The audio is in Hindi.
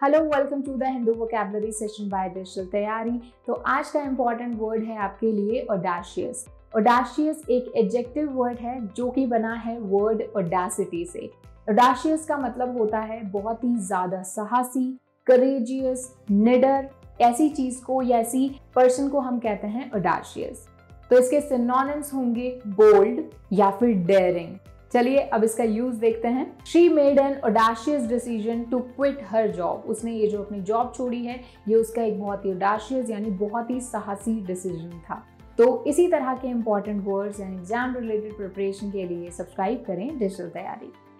Hello, welcome to the Hindu vocabulary session by digital तैयारी। तो आज का इंपॉर्टेंट वर्ड है आपके लिए ऑडाशियस। ऑडाशियस एक एडजेक्टिव वर्ड है जो कि बना है वर्ड ऑडासिटी से। ऑडाशियस का मतलब होता है बहुत ही ज्यादा साहसी, करेजियस, निडर। ऐसी चीज को या ऐसी पर्सन को हम कहते हैं ऑडाशियस। तो इसके सिनोनिम्स होंगे बोल्ड या फिर डेयरिंग। चलिए अब इसका यूज देखते हैं। She made an audacious decision to quit her job. उसने ये जो अपनी जॉब छोड़ी है, ये उसका एक बहुत ही ऑडाशियस यानी बहुत ही साहसी डिसीजन था। तो इसी तरह के important words and exam related preparation के लिए सब्सक्राइब करें डिजिटल तैयारी।